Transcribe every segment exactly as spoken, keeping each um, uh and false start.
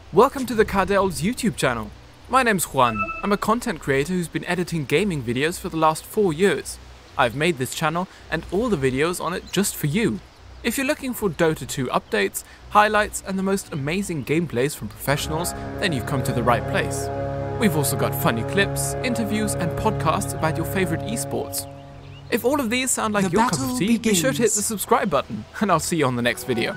Welcome to the Cardel's YouTube channel. My name's Juan. I'm a content creator who's been editing gaming videos for the last four years. I've made this channel and all the videos on it just for you. If you're looking for Dota two updates, highlights and the most amazing gameplays from professionals, then you've come to the right place. We've also got funny clips, interviews and podcasts about your favorite esports. If all of these sound like The your cup battle of tea, be sure to hit begins. the subscribe button and I'll see you on the next video.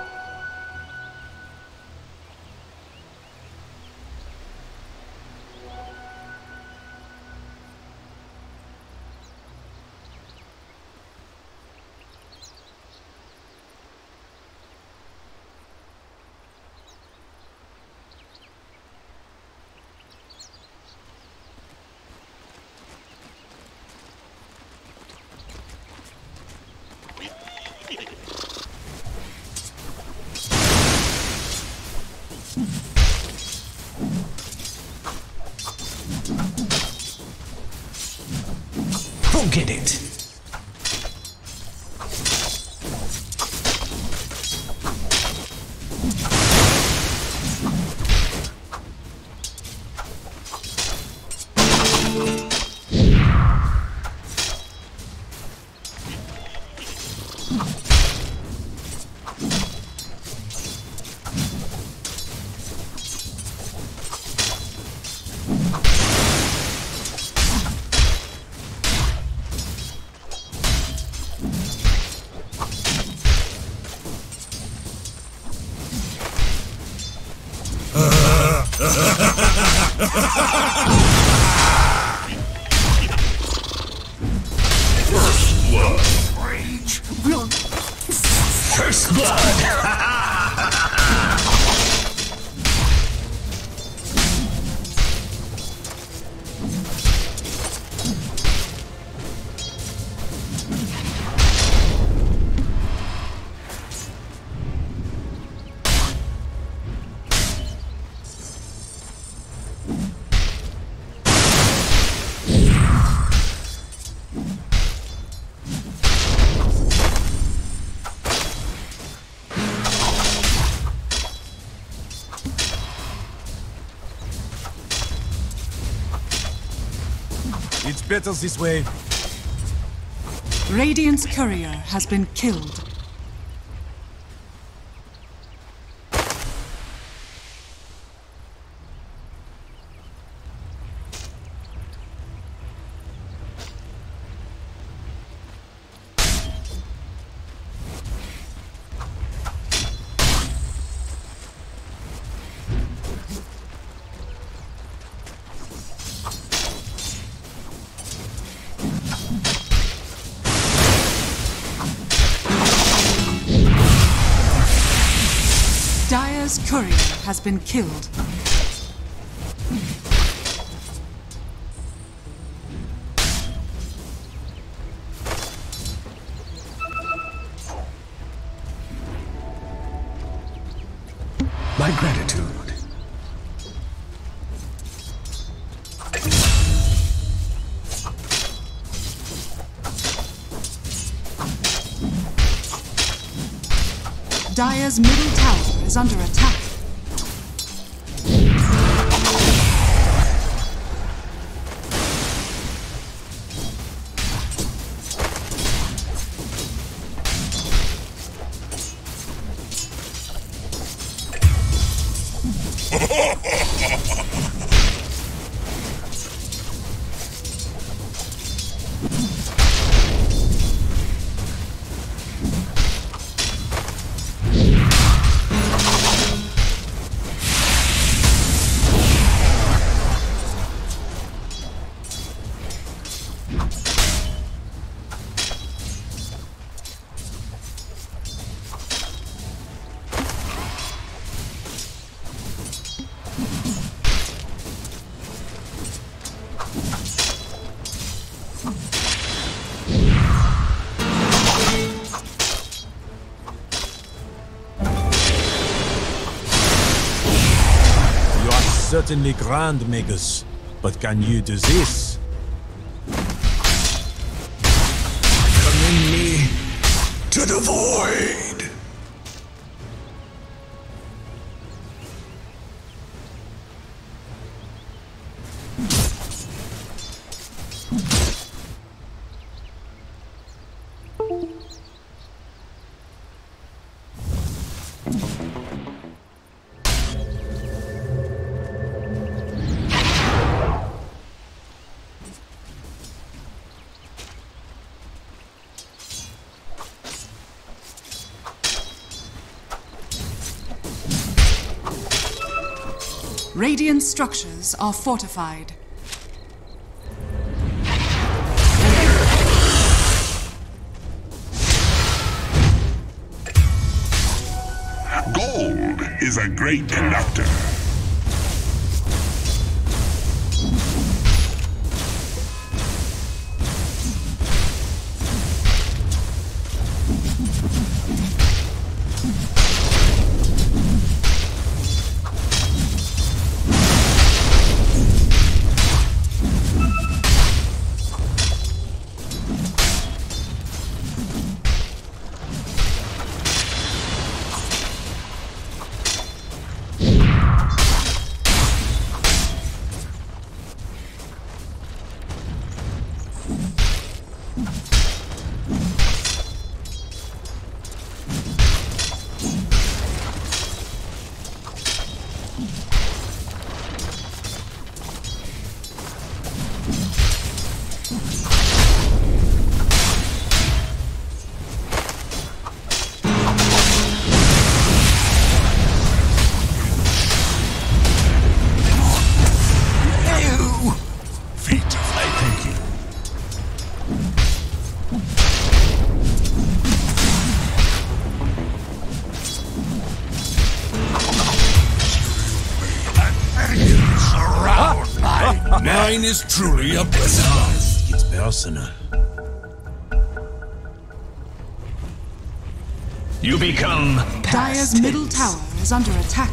Forget it. First blood. Rage. First blood. It's better this way. Radiant's courier has been killed. Dire's courier has been killed. My gratitude. Dire's middle tower is under attack. Certainly grand, Magus. But can you do this? Commend me to the void. Radiant structures are fortified. Gold is a great conductor. Mine is truly a blessing. It's personal. You become Dire's middle tower is under attack.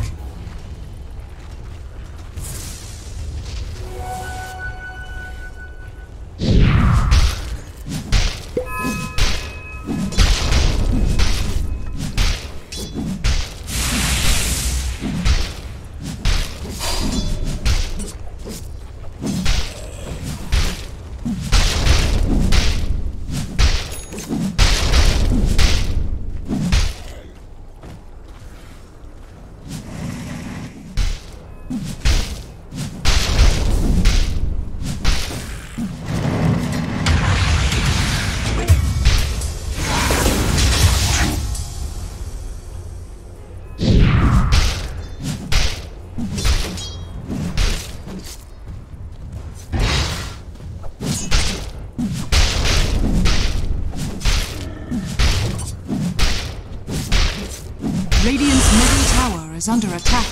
Radiant's middle tower is under attack.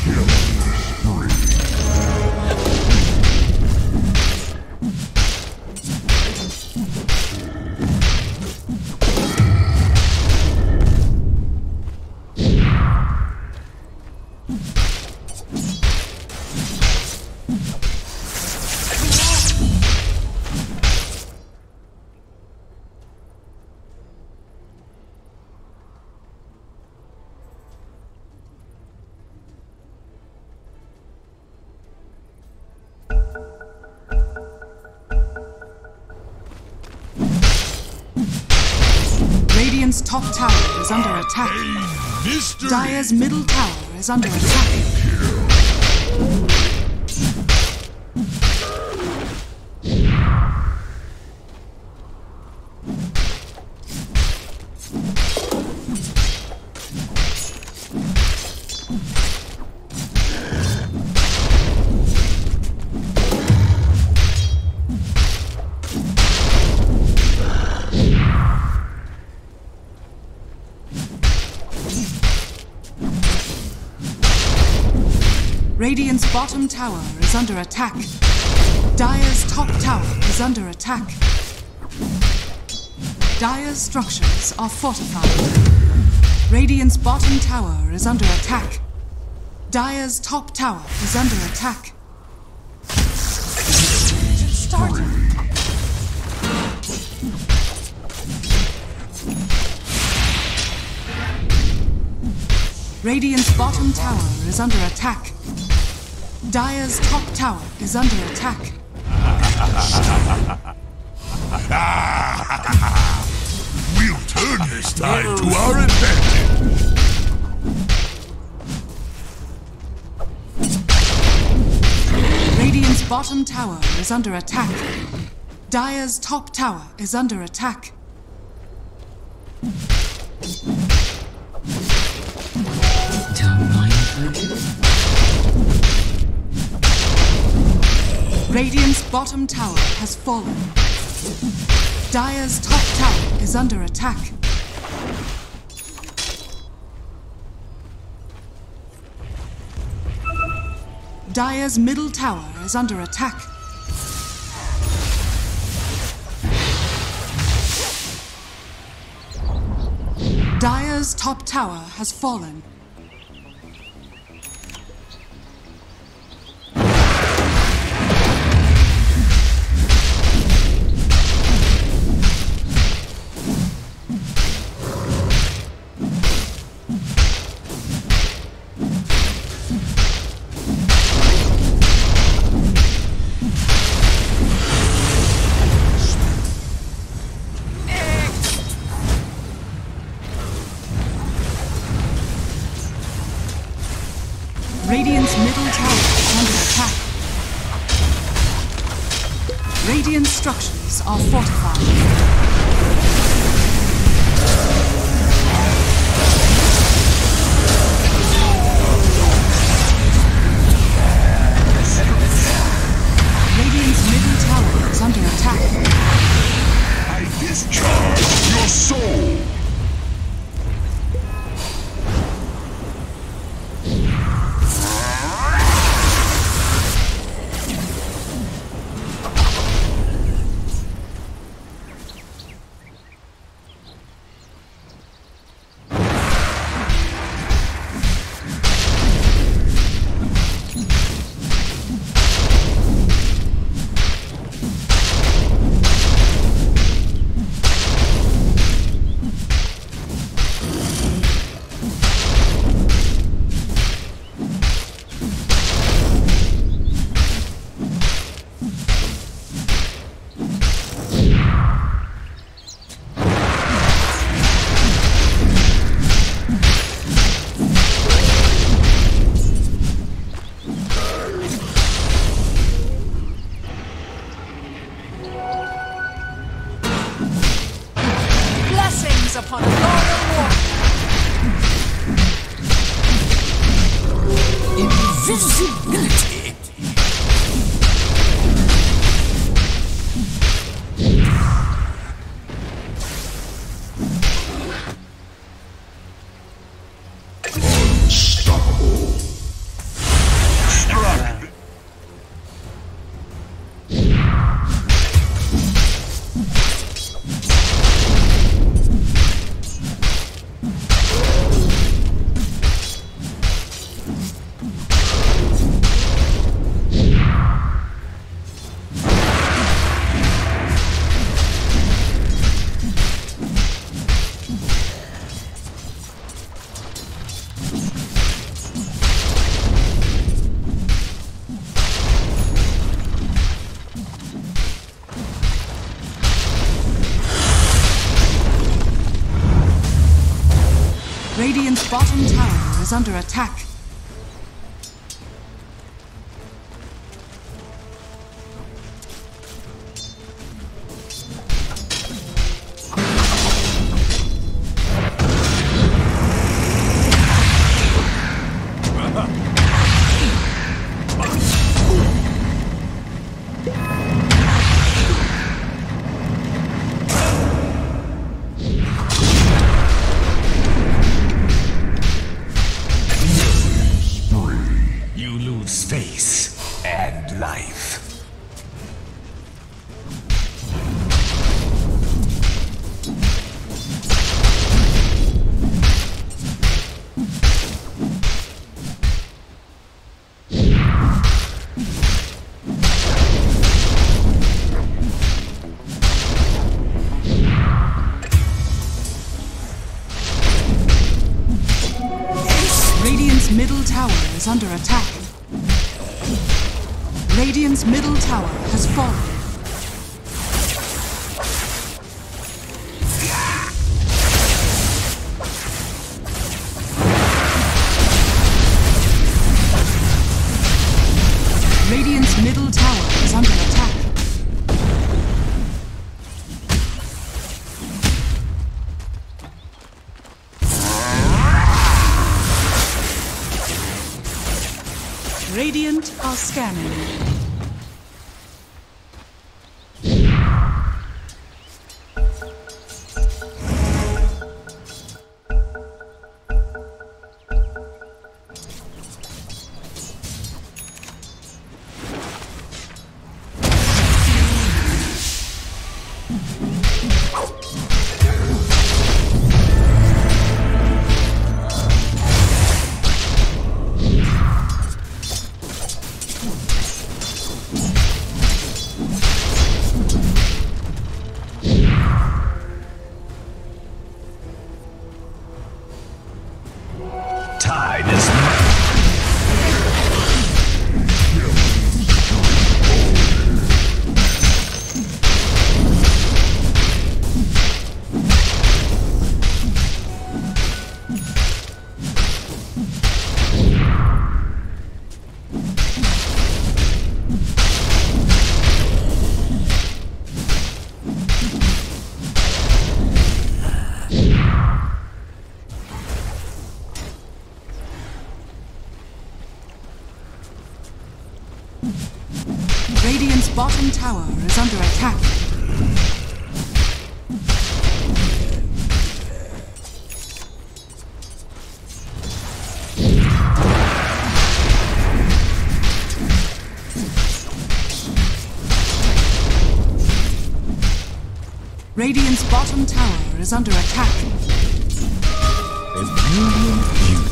Radiant's top tower is under attack. Mystery. Dire's middle tower is under attack. Radiant's bottom tower is under attack. Dire's top tower is under attack. Dire's structures are fortified. Radiant's bottom tower is under attack. Dire's top tower is under attack. Start. Radiant's bottom tower is under attack. Dire's top tower is under attack. We'll turn this time to our advantage. Radiant's bottom tower is under attack. Dire's top tower is under attack. Don't mind. Radiant's bottom tower has fallen. Dire's top tower is under attack. Dire's middle tower is under attack. Dire's top tower has fallen. Radiant's middle tower is under attack. Radiant structures are fortified. Radiant's middle tower is under attack. I discharge your soul. Upon a golden war. Invisibility. Unstoppable. Struck. Radiant's bottom tower is under attack. Space and life. Radiant's middle tower is under attack. Radiant's middle tower has fallen. Radiant's middle tower is under attack. Radiant are scanning. bottom tower is under attack. Radiant's bottom tower is under attack. A brilliant beauty.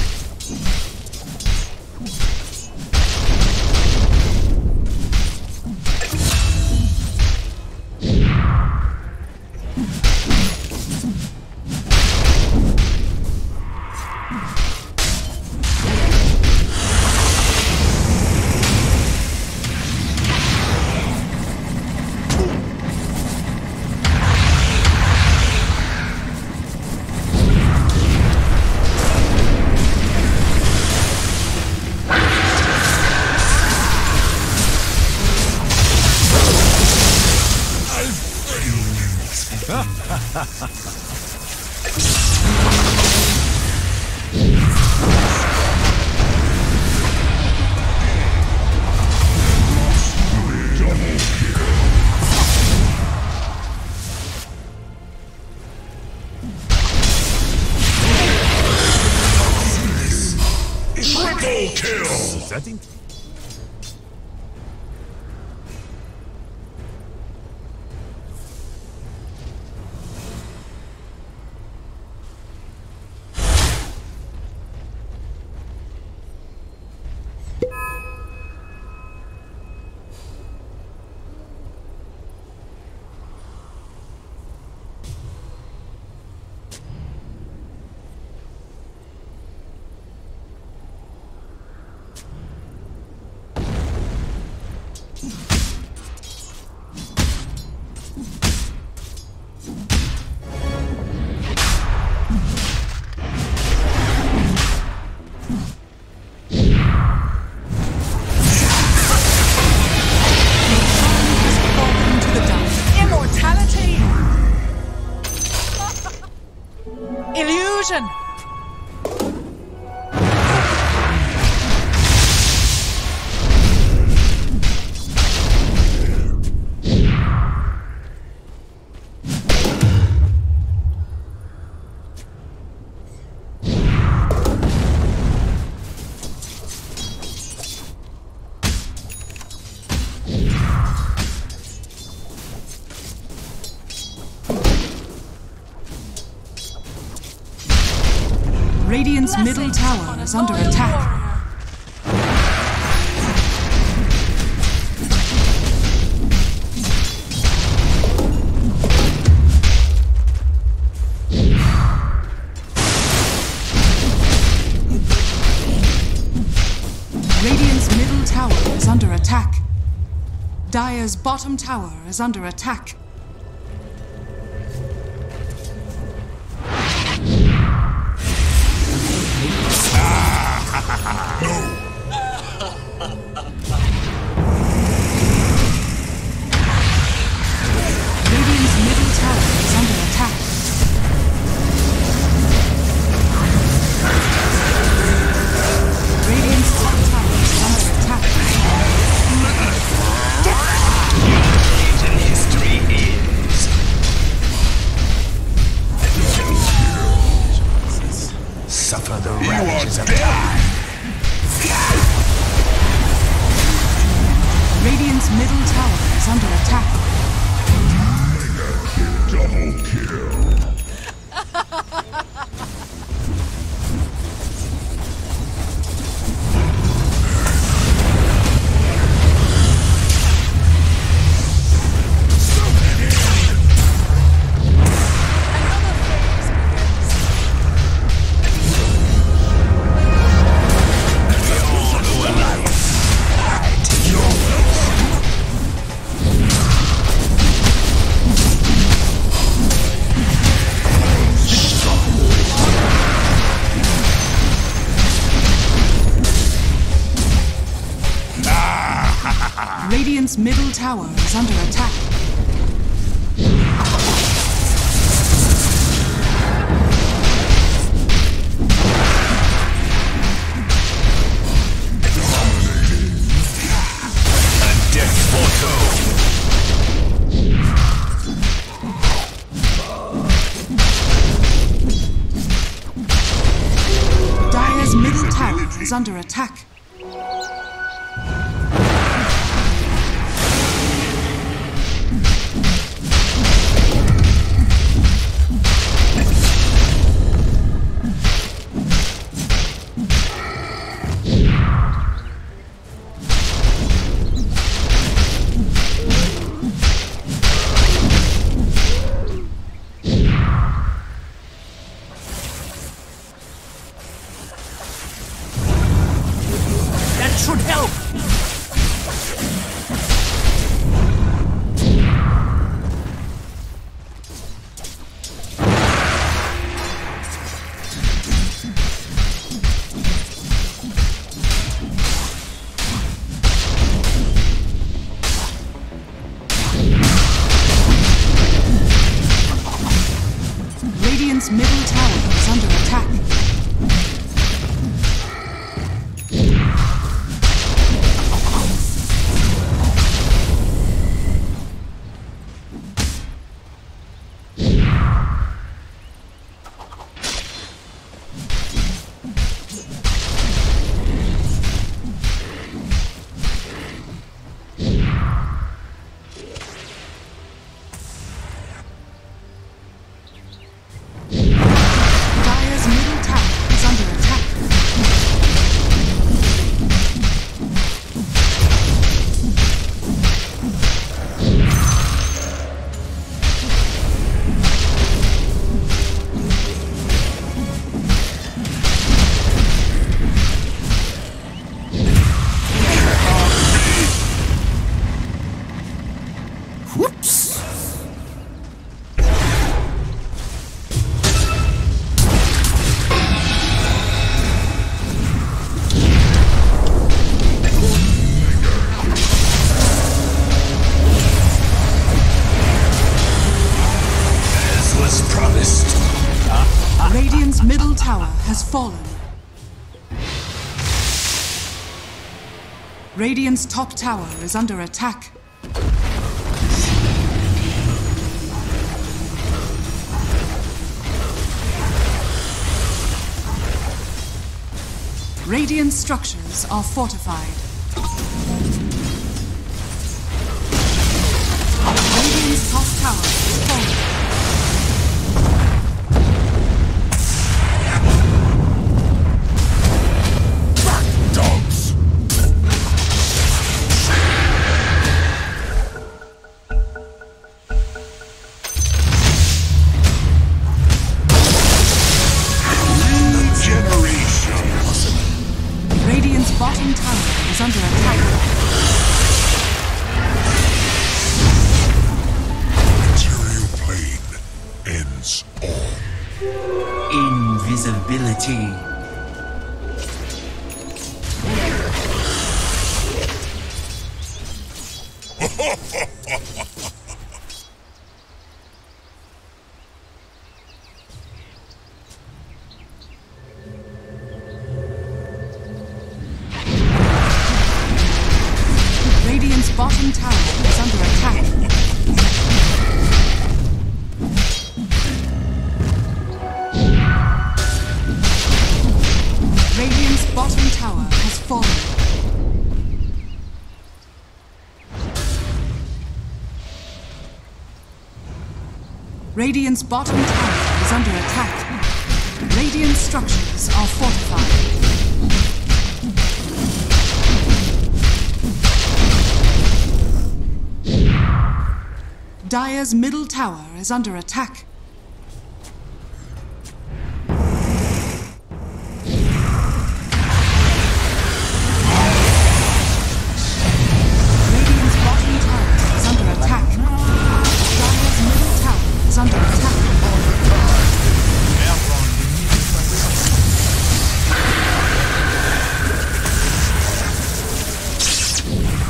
Triple kill! Is that it? Illusion! Radiant's middle tower is under attack. Radiant's middle tower is under attack. Dire's bottom tower is under attack. Radiant's middle tower is under attack. Radiant's top tower is under attack. And history is. Suffer the ravages of time. Radiant's middle tower is under attack. Double kill. Radiant's middle tower is under attack. A death portal. attack. Should help. Radiant's middle tower is under attack. Radiant's middle tower has fallen. Radiant's top tower is under attack. Radiant structures are fortified. Radiant's top tower is fallen. Bottom tower is under attack. Material plane ends all. Invisibility. Radiant's bottom tower is under attack. Radiant's bottom tower has fallen. Radiant's bottom tower is under attack. Radiant structures are fortified. Dire's middle tower is under attack. Radiant's bottom tower is under attack. Dire's middle tower is under attack.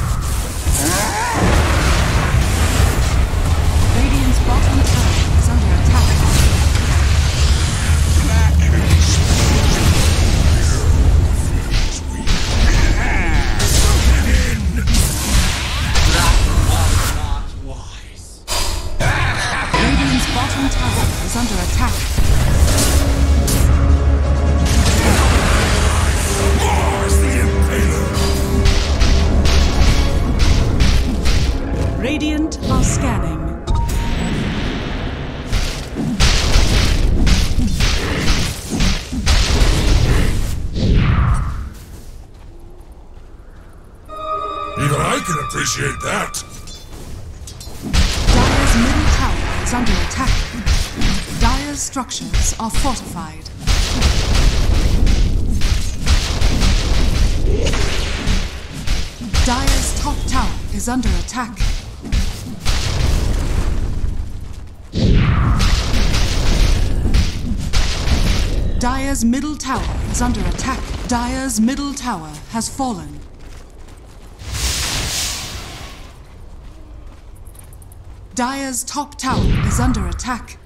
Radiant's bottom tower is under Scanning. Even I can appreciate that. Dire's middle tower is under attack. Dire's structures are fortified. Dire's top tower is under attack. Dire's middle tower is under attack. Dire's middle tower has fallen. Dire's top tower is under attack.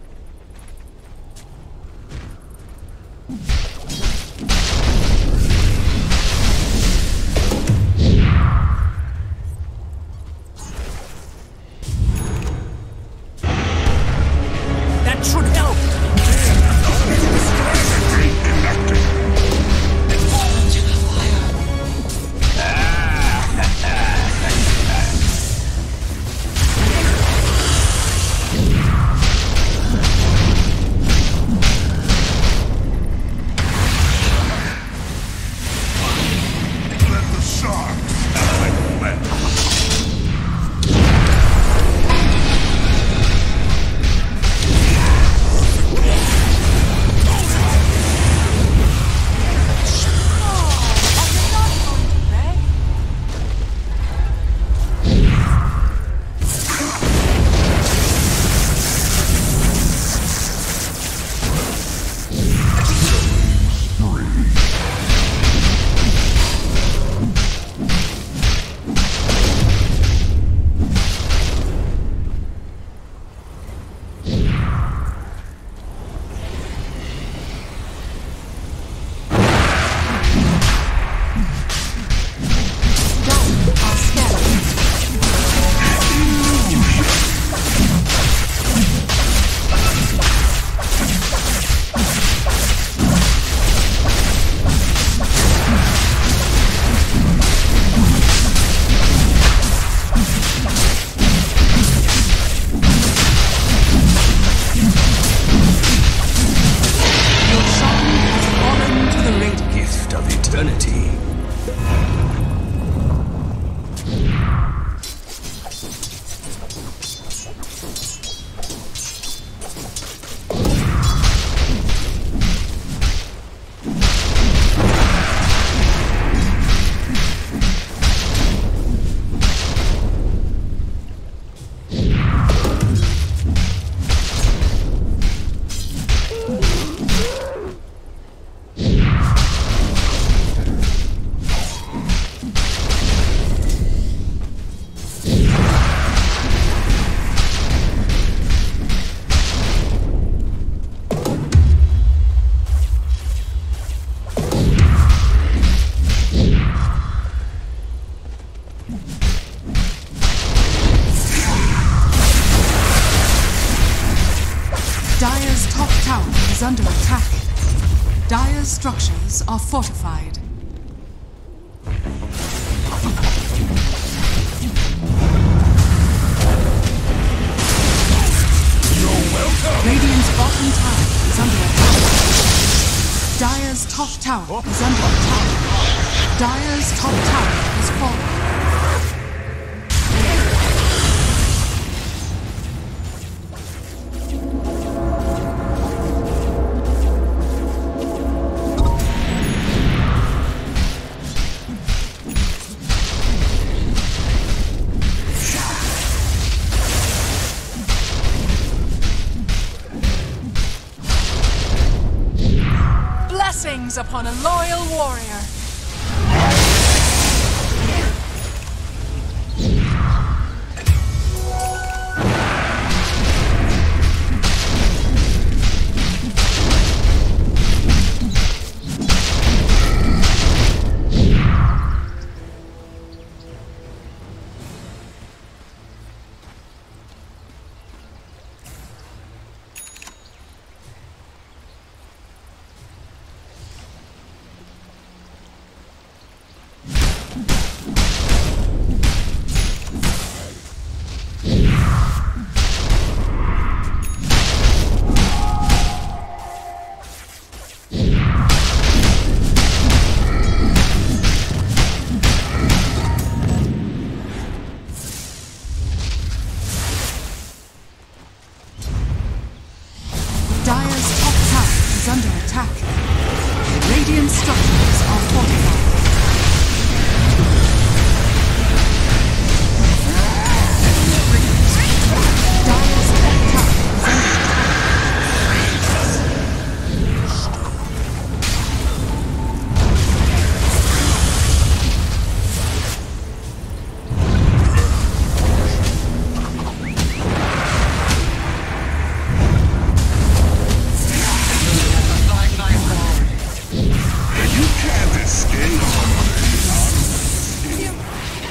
That should help. Let the sharks have my flesh. Dire's top tower is under attack. Dire's structures are fortified. You're welcome. Radiant's bottom tower is under attack. Dire's top tower is under attack. Dire's top tower is fallen. Blessings upon a loyal warrior.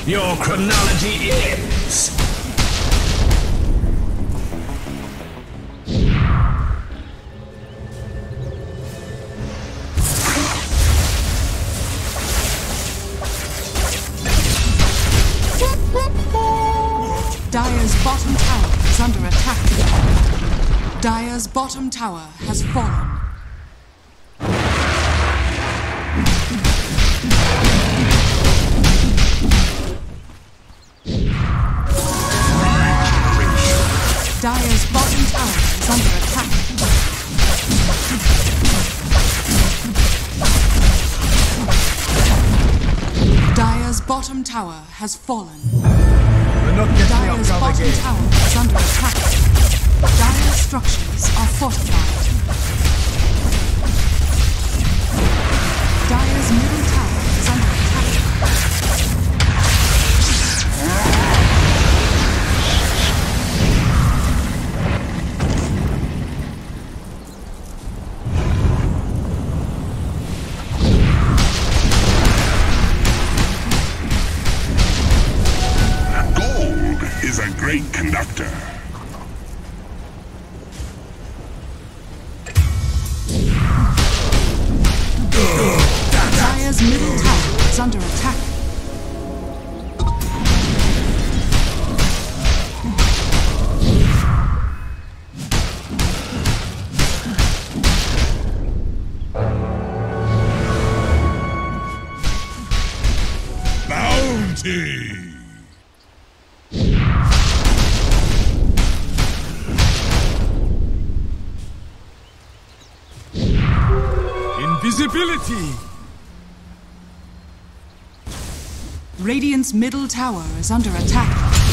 Your chronology ends. Dire's bottom tower is under attack. Dire's bottom tower has fallen. Dire's bottom tower is under attack. Dire's bottom tower has fallen. Dire's bottom tower is under attack. Dire's structures are fortified. Dire's middle tower is under attack. Is a great conductor. Dire's middle tower is under attack. Bounty! Invisibility! Radiant's middle tower is under attack.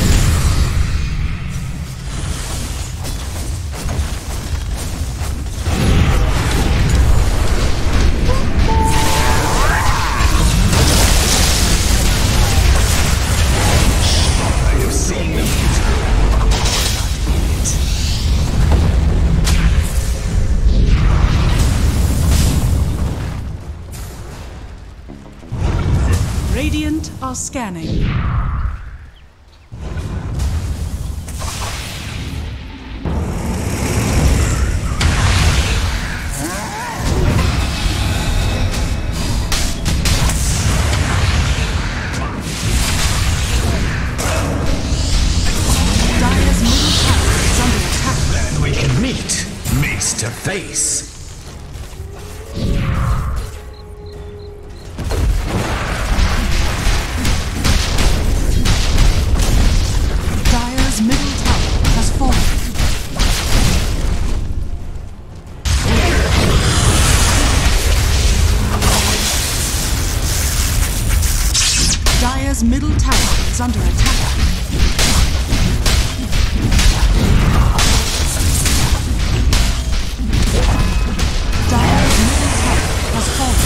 I have seen them. Radiant are scanning. Dire's middle tower is under attack. Then we can meet, face to face. Dire's middle tower has fallen. Dire's middle tower is under attack. Dire's middle tower has fallen.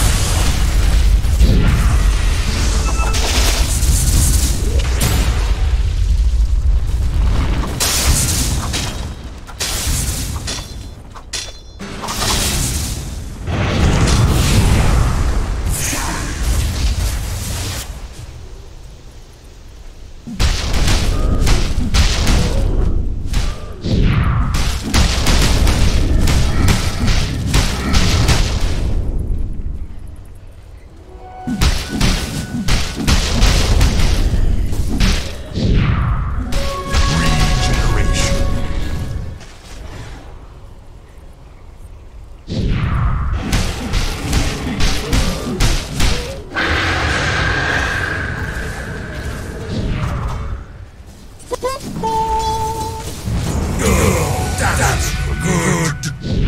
That's good.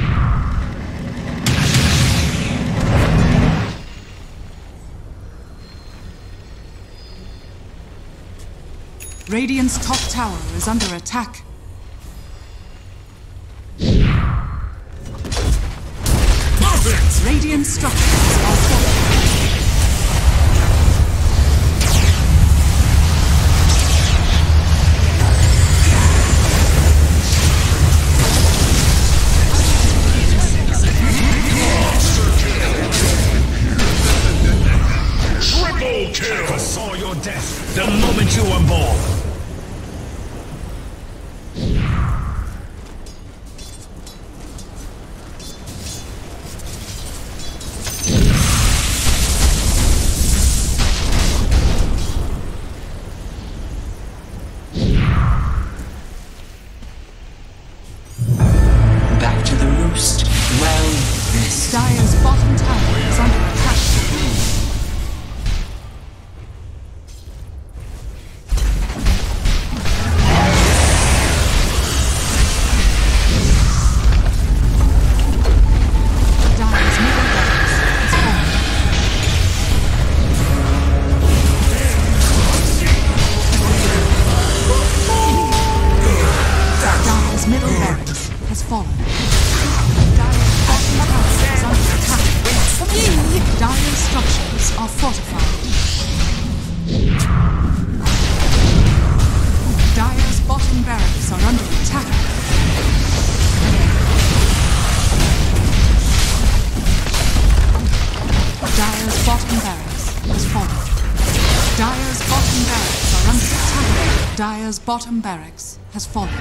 Radiant's top tower is under attack. Perfect. Radiant structures are falling. Triple Double kill! I saw your death the moment you were born. Back to the roost. Well, this. Dire's bottom tower is under attack. Dire's middle barracks is falling. Dire's middle barracks has fallen. Dire's bottom tower is under attack. Dire's structures are fortified. Dire's bottom barracks are under attack. Dire's bottom barracks has fallen. Dire's bottom barracks are under attack. Dire's bottom barracks has fallen.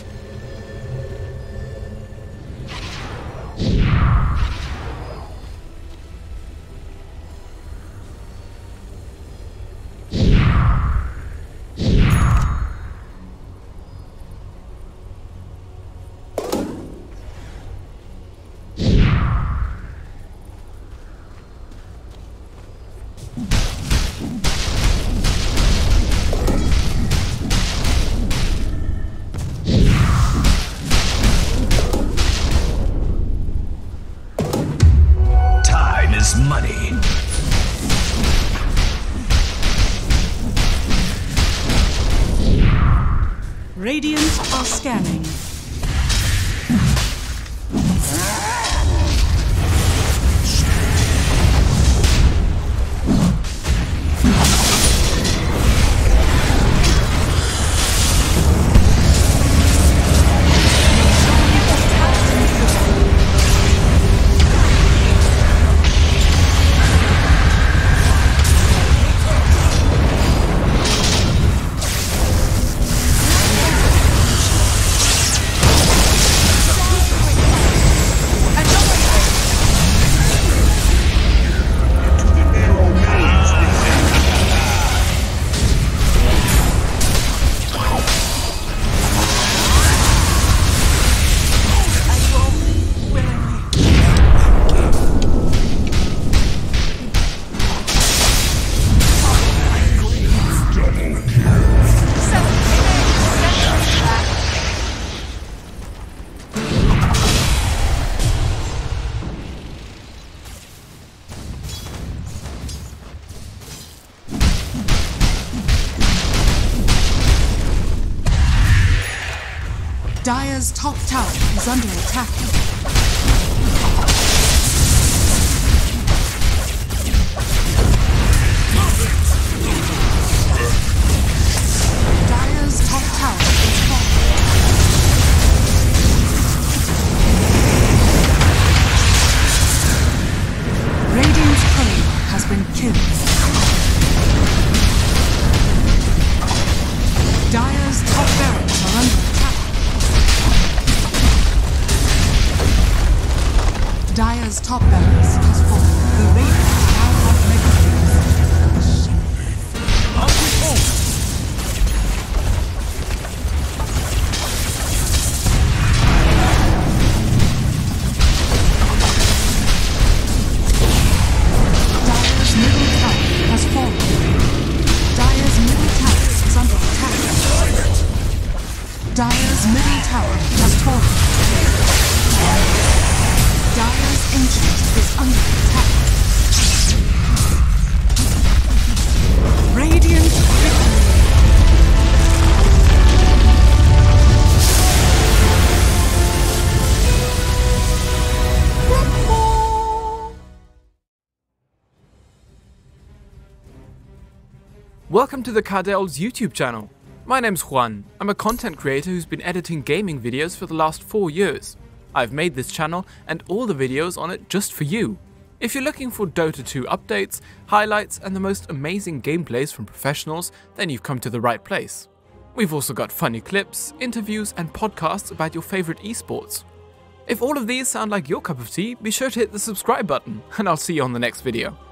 Time is money. Radiant are scanning. Dire's top tower is under attack. Dire's top tower is falling. Radiant's courier has been killed. Dire's top barracks are under attack. Dire's top barracks has fallen. The Radiant now have Mkb-Butterfly. Dire's middle tower has fallen. Dire's middle tower is under attack. Dire's middle tower has fallen. Dire's ancient is under attack. Radiant victory. Welcome to the Cardel's YouTube channel. My name's Juan. I'm a content creator who's been editing gaming videos for the last four years. I've made this channel and all the videos on it just for you. If you're looking for Dota two updates, highlights and the most amazing gameplays from professionals, then you've come to the right place. We've also got funny clips, interviews and podcasts about your favourite esports. If all of these sound like your cup of tea, be sure to hit the subscribe button, and I'll see you on the next video.